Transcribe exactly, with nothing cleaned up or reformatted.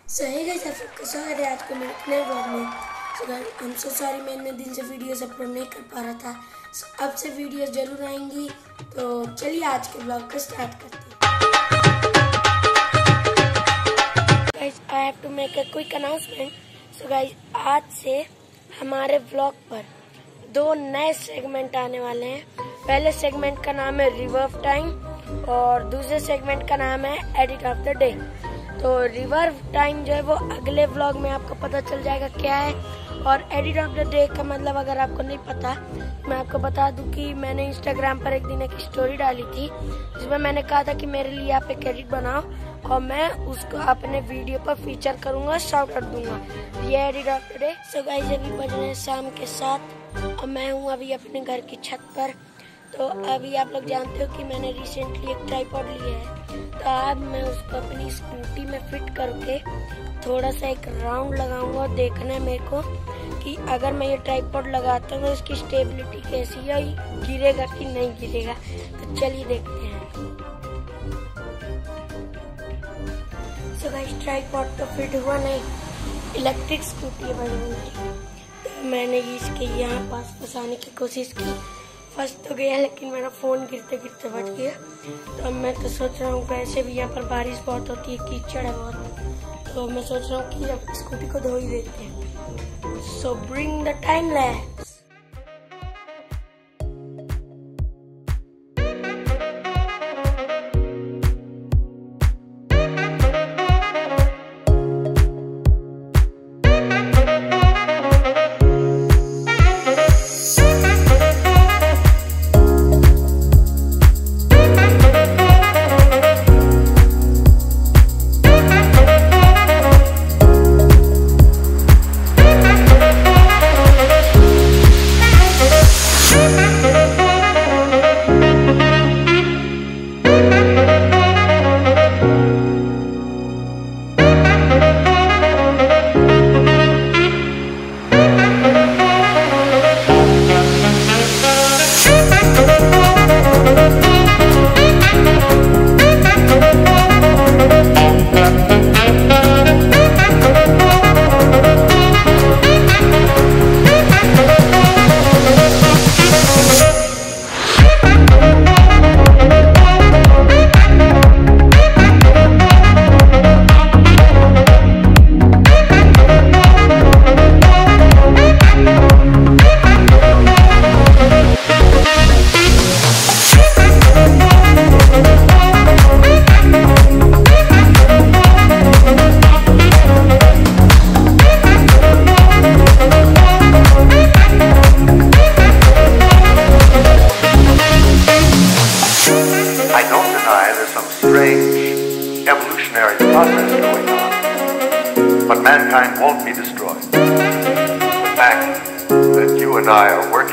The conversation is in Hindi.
सो हे गाइस, आपका स्वागत है आज को मेरे नए व्लॉग में। So guys, I am so sorry मैं इतने दिन से वीडियोस अपलोड नहीं कर पा रहा था। सो अब से वीडियोस जरूर आएंगी। तो चलिए आज के व्लॉग को स्टार्ट करते हैं। Guys, I have to make a quick announcement. So guys, आज से हमारे व्लॉग पर दो नए सेगमेंट आने वाले हैं। पहले सेगमेंट का नाम है रिवर्व टाइम और दूसरे सेगमेंट का नाम है एडिट ऑफ द डे। तो रिवर्व टाइम जो है वो अगले व्लॉग में आपको पता चल जाएगा क्या है, और एडिट ऑफ द डे का मतलब अगर आपको नहीं पता, मैं आपको बता दूं कि मैंने इंस्टाग्राम पर एक दिन एक स्टोरी डाली थी जिसमें मैंने कहा था कि मेरे लिए आप एक एडिट बनाओ और मैं उसको अपने वीडियो पर फीचर करूंगा, शाउट आउट दूंगा। ये edit of the day. So guys, अभी बज रहे हैं शाम के सात और मैं हूँ अभी अपने घर की छत पर। तो अभी आप लोग जानते हो कि मैंने रिसेंटली एक ट्राइपॉड लिया है, तो अब मैं उसको अपनी स्कूटी में फिट करके थोड़ा सा एक राउंड लगाऊंगा और देखना है मेरे को कि अगर मैं ये ट्राइपॉड लगाता हूँ तो इसकी स्टेबिलिटी कैसी है, गिरेगा कि नहीं गिरेगा। तो चलिए देखते हैं। सो गाइस, ट्राइपॉड तो फिट हुआ नहीं, इलेक्ट्रिक स्कूटी है भाई। तो मैंने इसके यहाँ पास फंसाने की कोशिश की, फंस तो गया लेकिन मेरा फोन गिरते गिरते बच गया। तो अब मैं तो सोच रहा हूँ, वैसे भी यहाँ पर बारिश बहुत होती है, कीचड़ है बहुत, तो मैं सोच रहा हूँ कि अब स्कूटी को धो ही देते हैं। So bring the time lapse. Evolutionary process going on, but mankind won't be destroyed. The fact that you and I are working